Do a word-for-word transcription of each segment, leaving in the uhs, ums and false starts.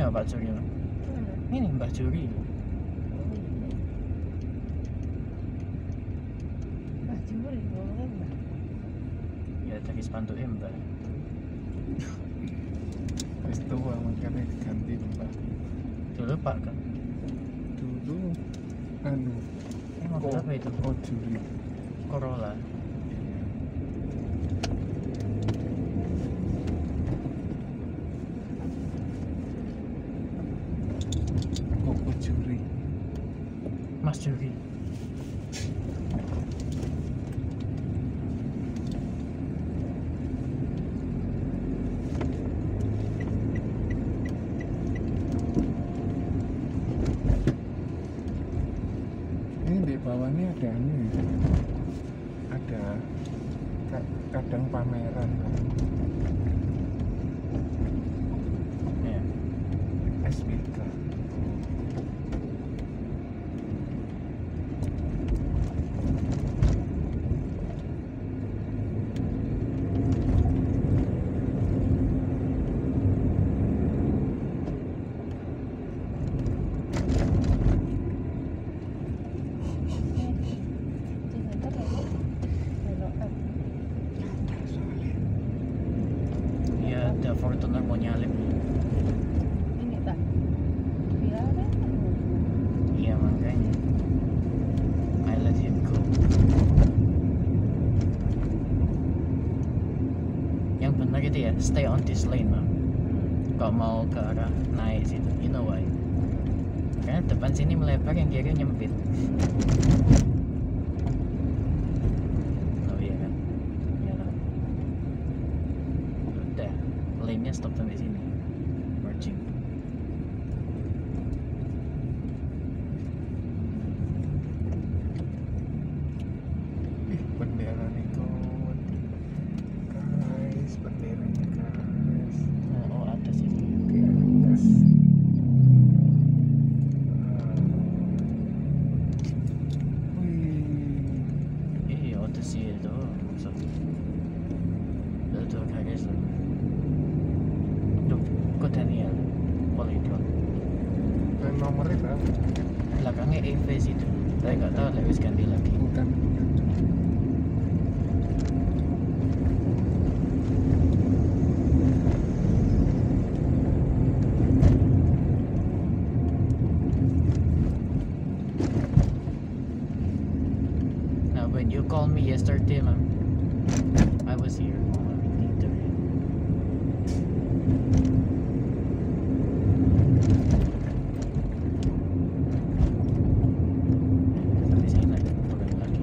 sama Pak Curi. Ini Mbah Curi. Mbah Curi, ngomongnya Mbah. Ya dari spanduknya Mbah. Wis tua makanya diganti Mbah. Dulu Pak kan. Dulu anu Ini mobil apa itu? Oh Curi. Corolla. Koko Curi. Mas Curi. Ini di bawahnya ada anu ya. Ada ka- kadang pameran Ya. S B K. Cinta lagi. Belokan. Soalnya Ya ada Fortuner mau nyalip. Ini tak. Bilang kan? Iya makanya. I let him go. Yang benar itu ya, stay on this lane, Mam. Kau mau ke arah naik situ, you know why? Karena depan sini melebar, yang kiri nyempit. Oh iya kan? Ya lah. Udah, lane-nya stop sampai sini. Merging. ih bendera nih kawan. Guys, benderanya guys. Oh, oh ada sini. Di atas. Ah. Wih. Iya, ada sih itu. Maksud. Itu tuh kayak gitu. Duh, kok Daniel? Polydron. Dan nomornya berapa? Belakangnya E V situ. Tapi nggak tahu lagi ganti lagi. Bukan. Now, when you called me yesterday, man, I was here. I'm in interview. Sampai sini lagi, turun lagi.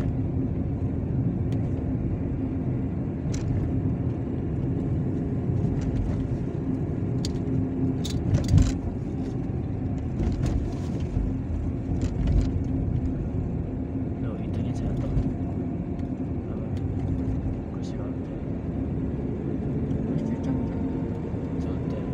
Loh, itunya jatuh. Apa? Kursi roda. Pasti cantik. Sudah.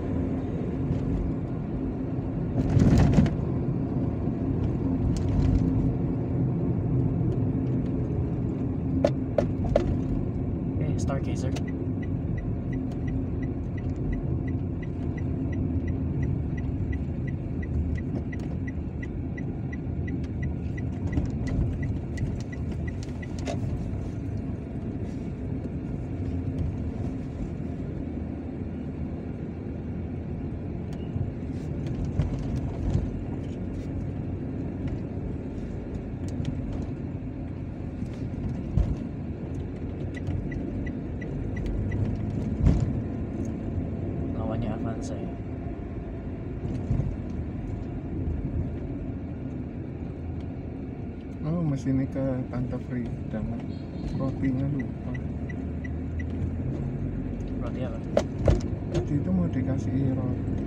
Eh, Stargazer. Lawannya Avanza ya. Oh, mesinnya ke Tante Free dan rotinya lupa. Roti apa? Tadi itu mau dikasih roti.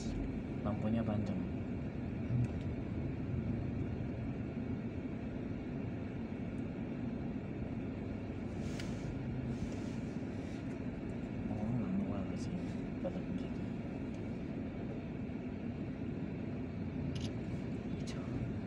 lampunya panjang. Oh, manual sih pada begitu. Hijau.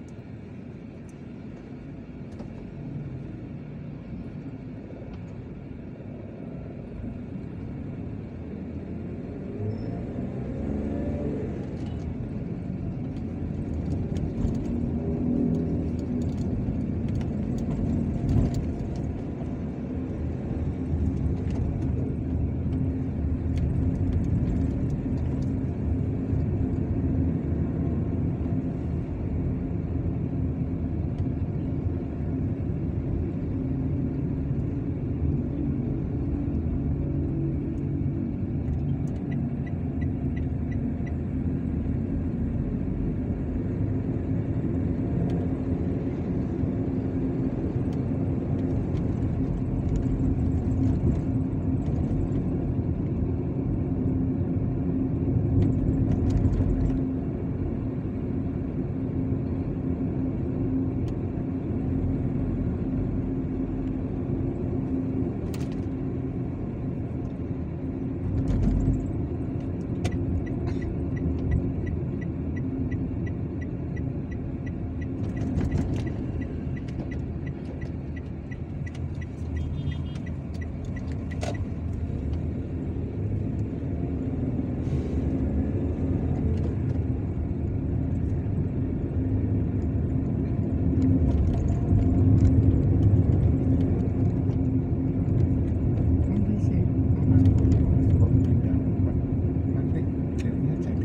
Nanti sih kok pindah Pak. Nanti jadinya jadi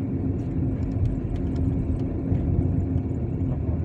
lemot.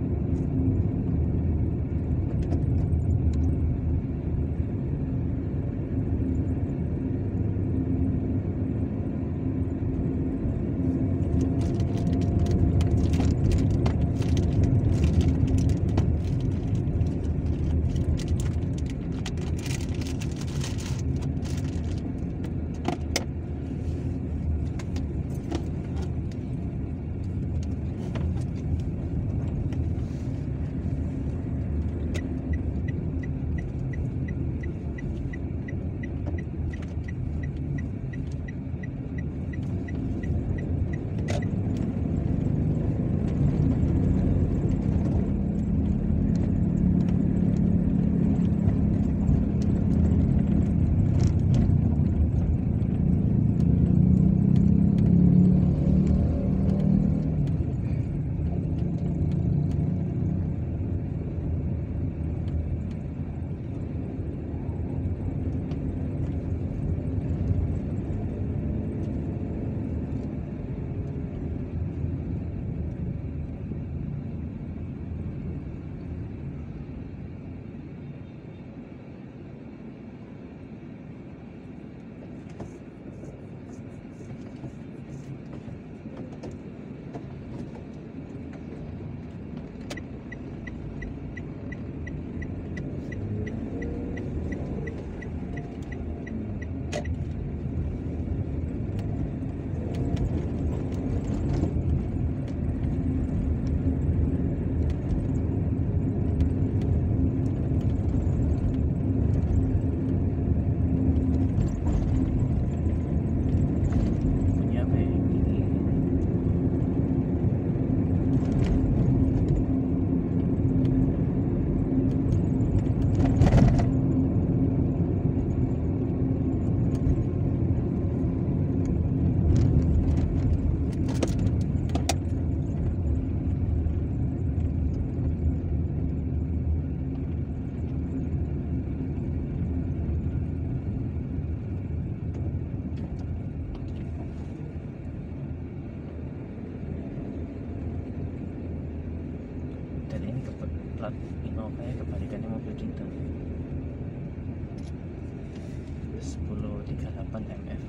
Punya apa ya? Dan ini ke plat Innova nya kebalikannya mobil kita. sepuluh tiga puluh delapan M F.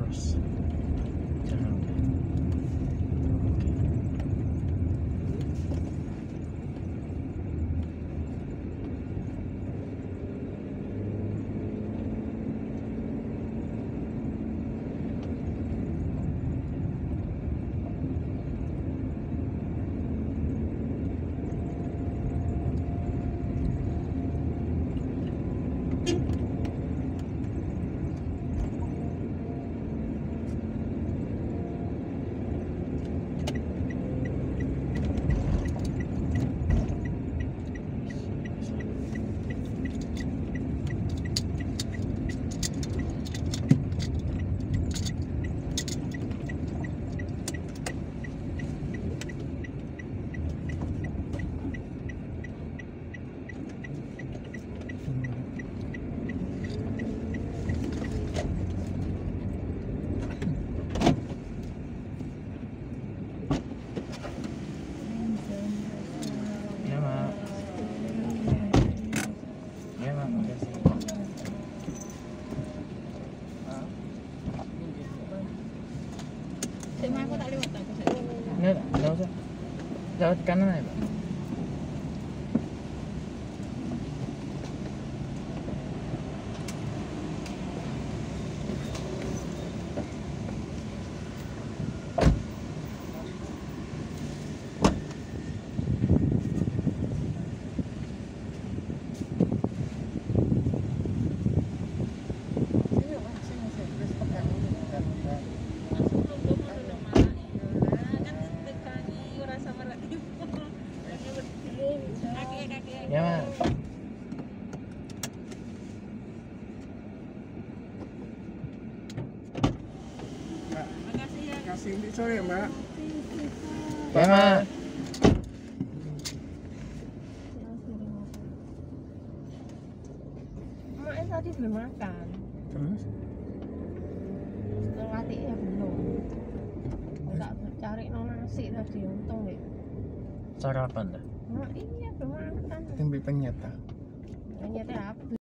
terus. Jangan. Oke. Ya, Mak. Ya, Mak, makasih. Sik mah aku tak lewat aku sik. Enggak, enggak usah. Lewat kanan aja, Pak. Ya, Mak. Kasih pisau ya, Mbak. Ya, Mak. Mak tadi belum makan. Terus Setengah hati ya belum. Aku tak cari no nasi tadi untung deh. Sarapan dah. Mak iya belum makan. tempe penyet. Ternyata apa?